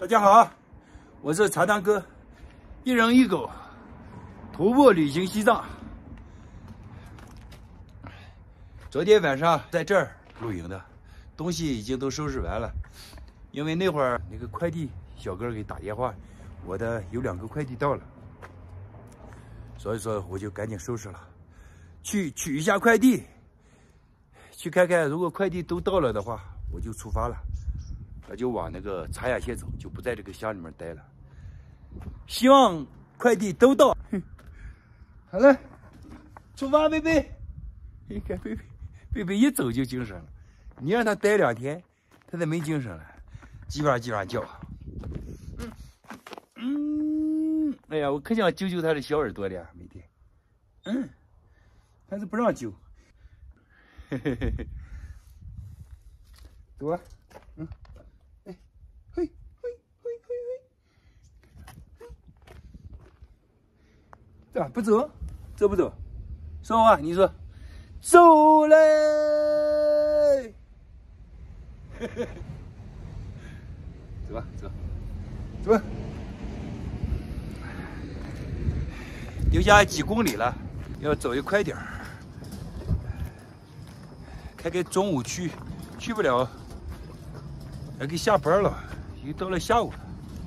大家好，我是茶汤哥，一人一狗徒步旅行西藏。昨天晚上在这儿露营的，东西已经都收拾完了。因为那会儿那个快递小哥给打电话，我的有2个快递到了，所以说我就赶紧收拾了，去取一下快递，去看看如果快递都到了的话，我就出发了。我就往那个茶雅县走，就不在这个乡里面待了。希望快递都到。好了，出发，贝贝。你看贝贝一走就精神了，你让他待2天，他就没精神了，叽哇叽哇叫。哎呀，我可想揪揪他的小耳朵了，每天。但是不让揪。走啊。啊，不走，走不走？说话，你说，走嘞！走吧，走，走吧。留下几公里了，要走得快点儿。看看中午去不了，要给下班了，又到了下午了。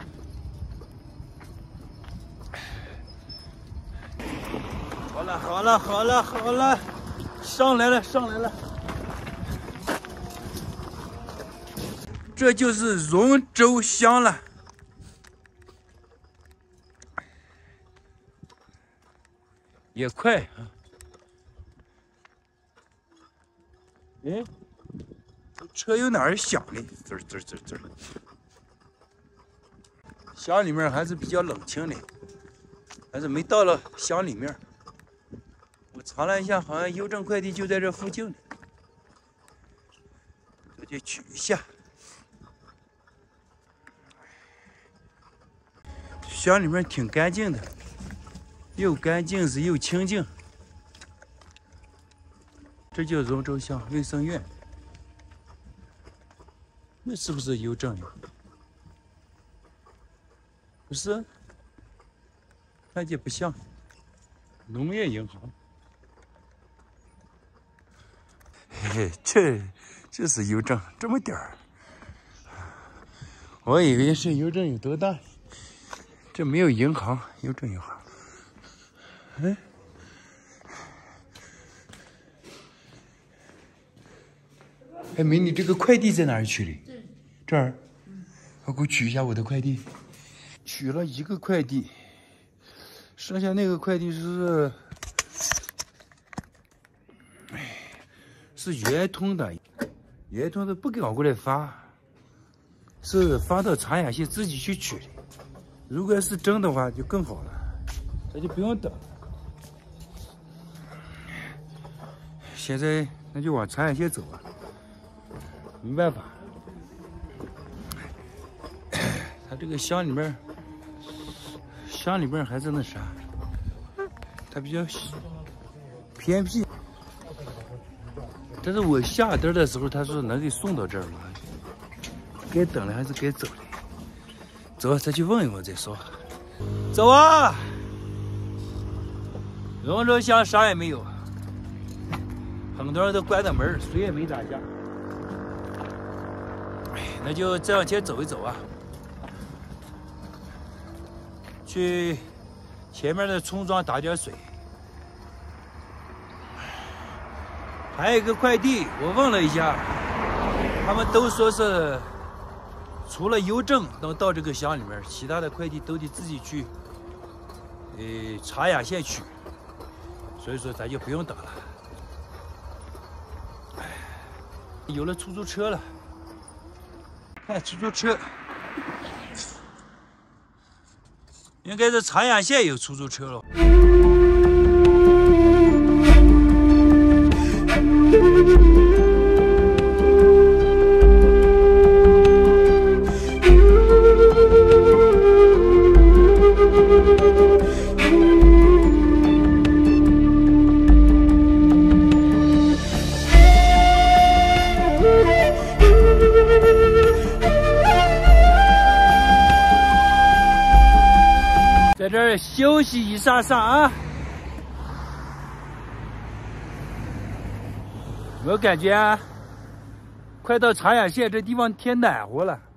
好了，上来了，这就是荣州乡了。也快啊！哎，车有哪儿响呢？滋儿。乡里面还是比较冷清的，还是没到了乡里面。我查了一下，好像邮政快递就在这附近呢，我就取一下。乡里面挺干净的，又干净是又清净。这叫荣州乡卫生院，那是不是邮政呀？不是，看起不像。农业银行。嘿，这是邮政，这么点儿。我以为是邮政有多大，这没有银行，邮政银行。哎，美女，这个快递在哪儿取的？这儿。我给我取一下我的快递。取了1个快递，剩下那个快递是圆通的，圆通的不给我过来发，是发到茶雅县自己去取的。如果是真的话就更好了，这就不用等了。现在那就往茶雅县走吧，没办法，他这个乡里面还是那啥，它比较偏僻。但是我下单的时候，他说能给送到这儿了，该等了还是该走的。走，再去问一问再说。走啊！荣州乡啥也没有，很多人都关着门，谁也没打架。那就再往前走一走啊，去前面的村庄打点水。还有一个快递，我问了一下，他们都说是除了邮政能到这个乡里面，其他的快递都得自己去茶雅县取，所以说咱就不用等了。有了出租车了，看出租车，应该是茶雅县有出租车了。 这儿休息一下啊。我感觉啊，快到茶雅县这地方天暖和了。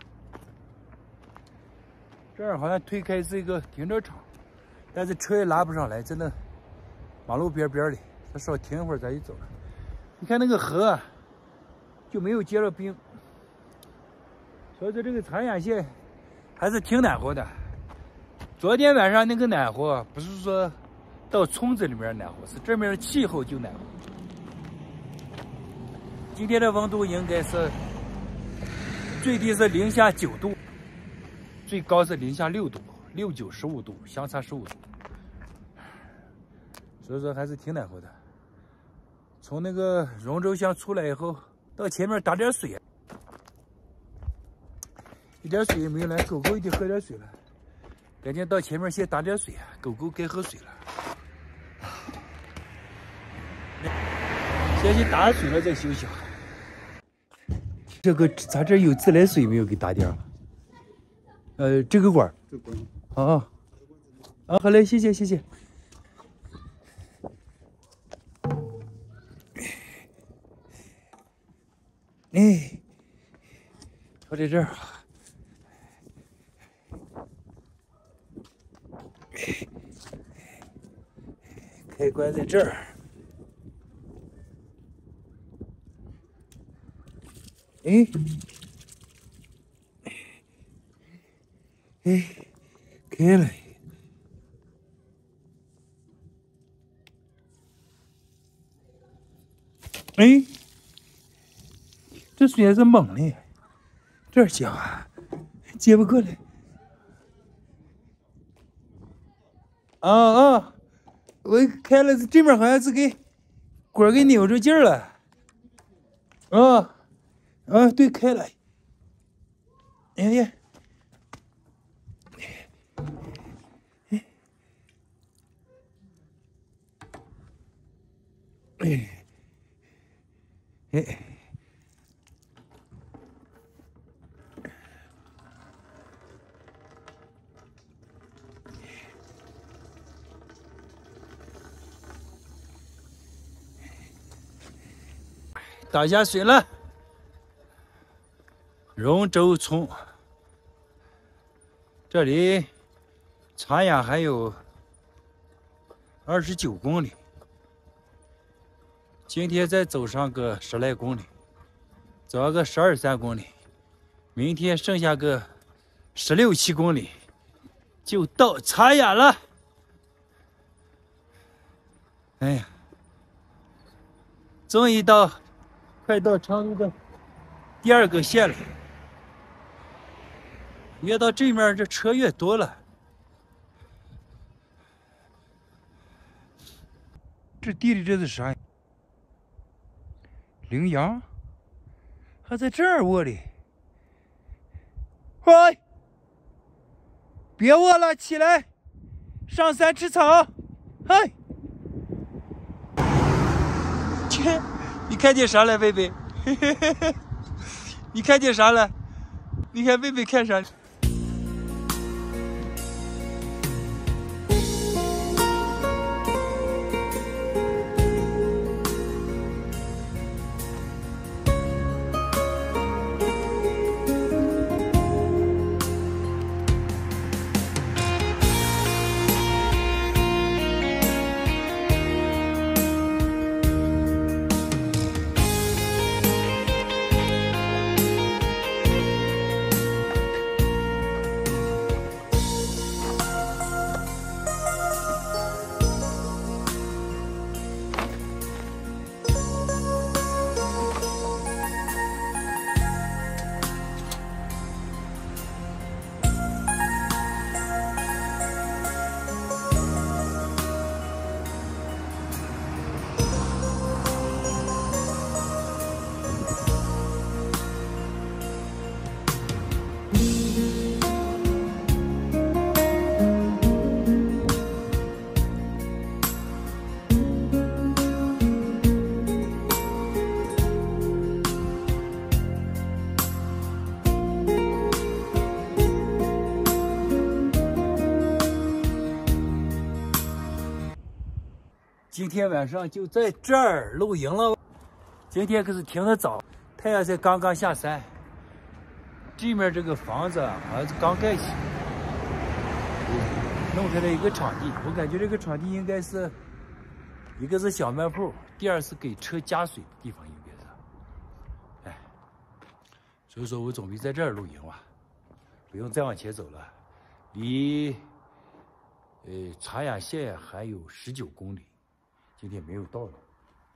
这儿好像推开是一个停车场，但是车也拉不上来，真的。马路边的，咱稍停一会儿咱就走了。你看那个河啊，就没有结了冰，所以说这个茶雅县还是挺暖和的。昨天晚上那个暖和，不是说到村子里面暖和，是这边气候就暖和。今天的温度应该是最低是零下9度，最高是零下6度，6、9、15度，相差15度。所以说还是挺暖和的。从那个荣州乡出来以后，到前面打点水，一点水也没有了，狗狗已经喝点水了。赶紧到前面先打点水啊，狗狗该喝水了。先去打水了再休息。这个咱这有自来水没有？给打点儿。这个管。这管。啊。啊，好嘞，谢谢谢谢。哎，我在这儿。开关在这儿。哎，哎，开了。哎，这水还是猛的，这儿接啊，接不过来。我开了，这面好像是给管给扭着劲儿了。对，开了。哎呀，打下水了。荣州村，这离茶雅还有29公里。今天再走上个10来公里，走上个12、13公里，明天剩下个16、17公里，就到茶雅了。哎呀，终于快到成都的第2个县了。越到这面，这车越多了。这地里这是啥？羚羊，还在这儿窝里。喂，别窝了，起来，上山吃草。嗨，切，你看见啥了，贝贝？你看见啥了？你看贝贝看啥？ 今天晚上就在这儿露营了。今天可是挺得早，太阳才刚刚下山。这面这个房子好像是刚盖起，弄出来一个场地。我感觉这个场地应该是一个是小卖部，第二是给车加水的地方，应该是。哎，所以说我准备在这儿露营吧，不用再往前走了，离茶雅县还有19公里。今天没有到呢。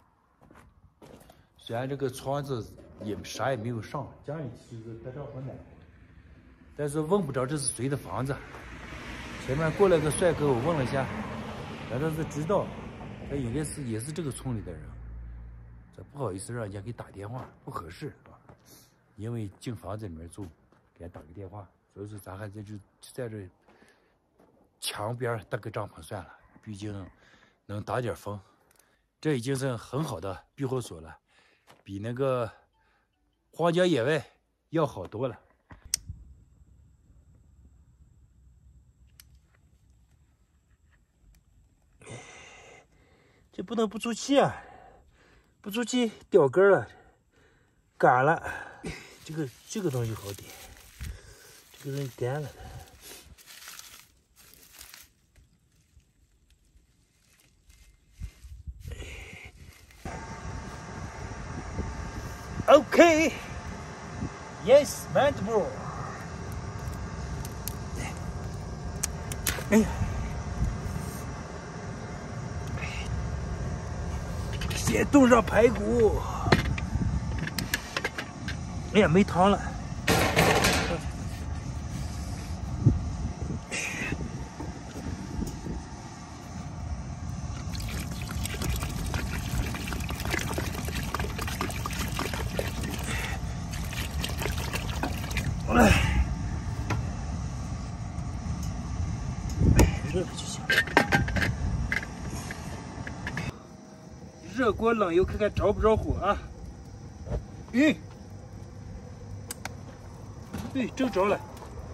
虽然这个窗子也啥也没有上，家里其实得到很暖和，但是问不着这是谁的房子。前面过来个帅哥，我问了一下，反正是知道，他应该是也是这个村里的人。这不好意思让人家给打电话，不合适啊。因为进房子里面住，给人打个电话，所以说咱还就在这墙边搭个帐篷算了，毕竟能打点风。这已经是很好的庇护所了，比那个荒郊野外要好多了。这不能不出气啊！不出气掉根了，干了。这个东西好点，这个东西干了。OK, yes, man, bro. 哎呀，先炖上排骨。哎呀，没汤了。热了就行。热锅冷油，看看着不着火啊？对，正着了，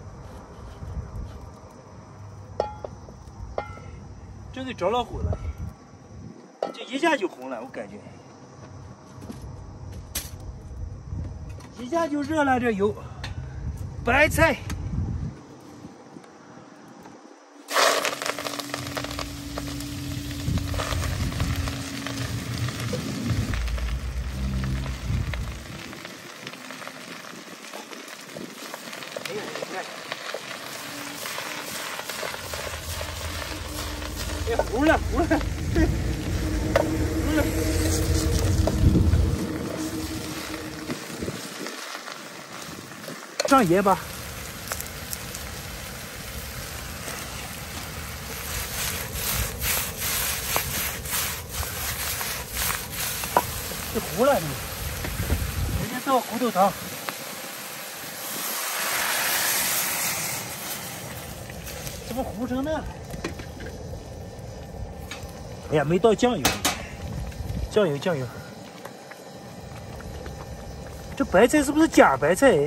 这给着了火了，这一下就红了，我感觉，一下就热了。这油，白菜。哎，糊了，糊了，糊了！上盐吧。这糊了，直接倒糊豆汤。怎么糊成那？哎呀，没倒酱油，酱油。这白菜是不是假白菜？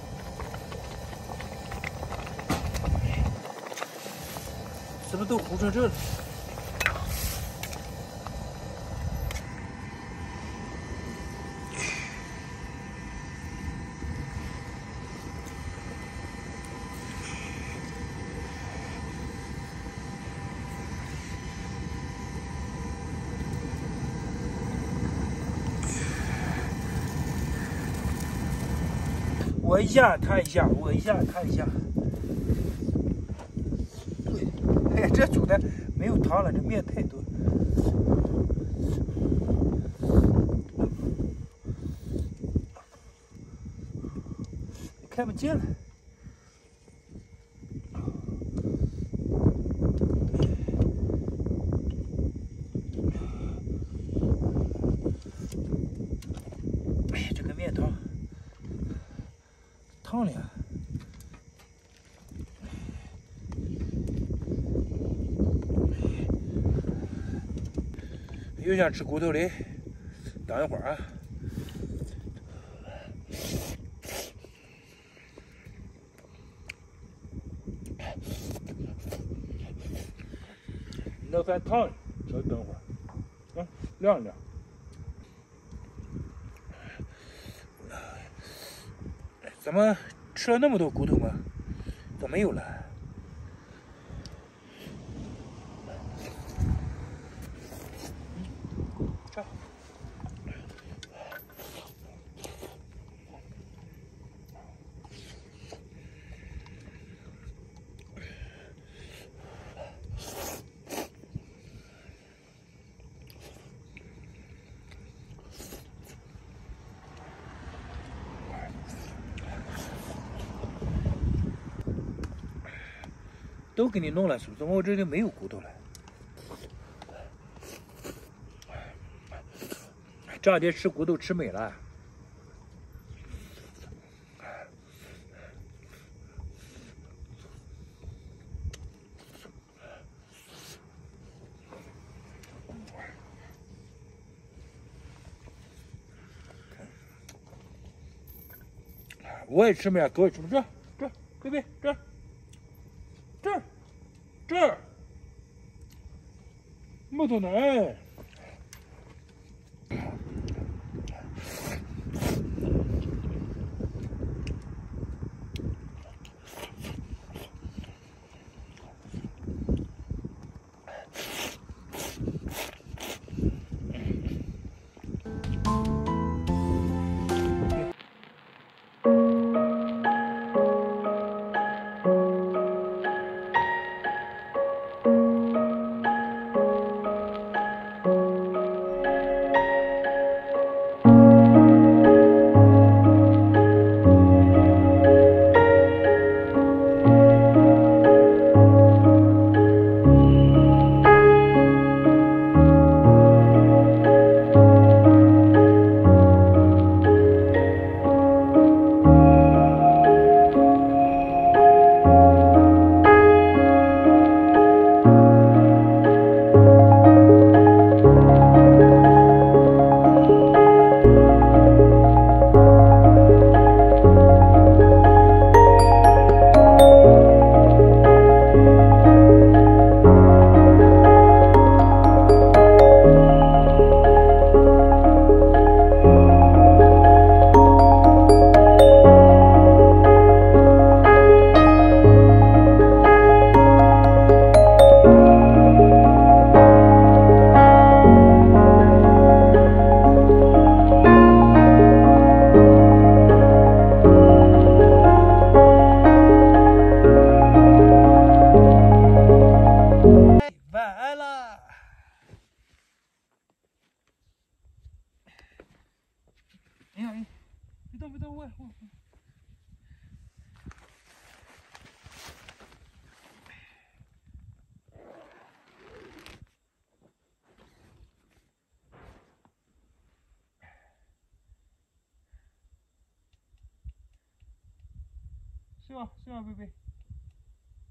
怎么都糊成这了？我一下，他一下，我一下，他一下。对，哎呀，这煮的没有汤了，这面太多。看不见了。哎呀，这个面汤。烫了呀！又想吃骨头嘞，等一会儿啊。那饭烫了，稍等会儿。 晾一晾。咱们吃了那么多骨头吗？咋没有了？这。都给你弄了，是不是？怎么我这里没有骨头了？这两天吃骨头吃美了。我也吃美，狗也吃美。这，贝贝这。这儿，木头奶。别动，我。睡吧，贝贝。